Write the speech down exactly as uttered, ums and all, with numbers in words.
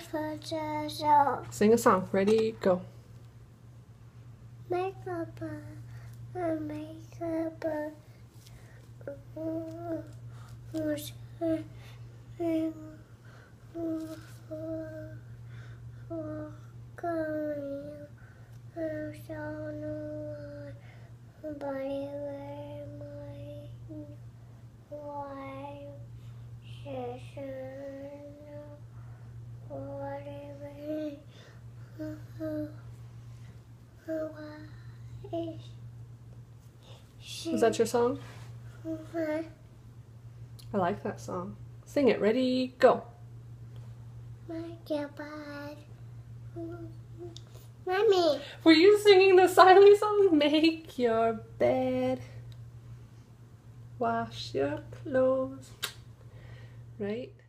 Sing a song. Ready, go. Make up a, make up a, Is that your song? I like that song. Sing it. Ready, go. Make your bed. Mommy. Were you singing the Siley song? Make your bed. Wash your clothes. Right?